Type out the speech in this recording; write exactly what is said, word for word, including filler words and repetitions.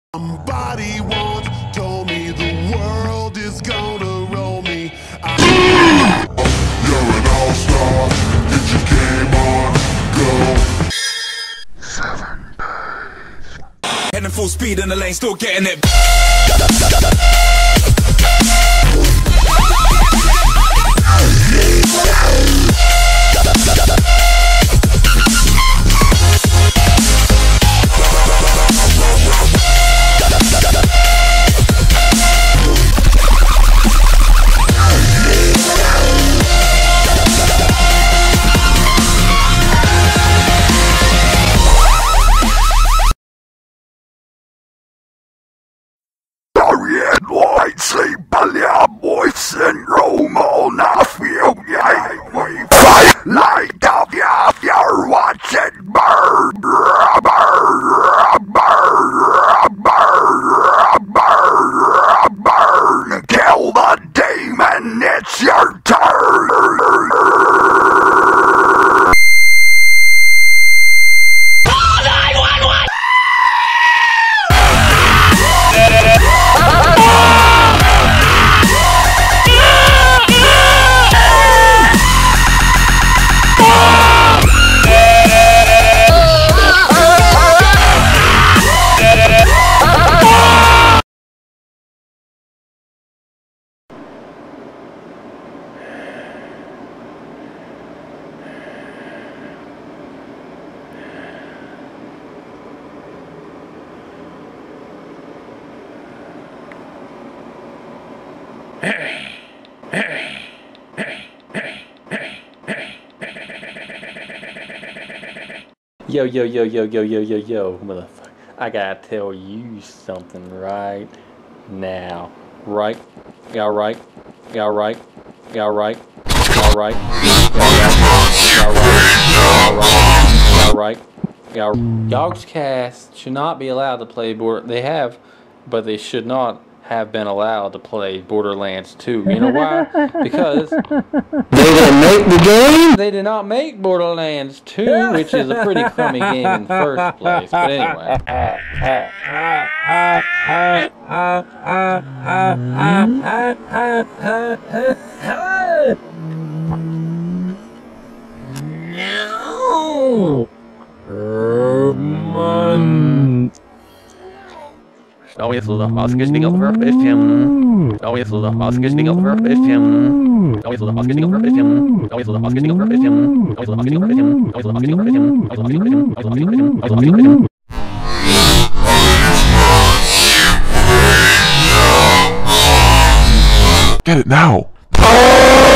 Somebody once told me the world is gonna roll me. I You're an all-star, get your game on, go. Seven days. Heading full speed in the lane, still getting it. Red, white, sleep, boy syndrome, all I feel, yeah, we fight like of ya, if you're watching burn, burn, burn, burn, burn, burn, kill the demon, it's your turn. Yo, yo, yo, yo, yo, yo, yo, yo, motherfucker. I gotta tell you something right now. Right? Yeah, right? Yeah, right? Yeah, right? Yeah, right? Yeah, right? Yeah, right? Yeah, right? Dogs Cast should not be allowed to play board. They have, but they should not have been allowed to play Borderlands two. You know why? Because they didn't make the game? They did not make Borderlands two, which is a pretty crummy game in the first place. But anyway. No. Oh, yes, the Oscars being over with him. Oh, yes, the Oscars being over with him. Oh, yes, the Oscars being over with him. Oh, yes, the Oscars being over with him. Oh, yes, the Oscars being over with him. Oh, yes, the Oscars being over with him. Oh, yes, the Oscars being over with him. Oh, yes, the Oscars being over with him. Oh, yes, the Oscars being over with him. Get it now.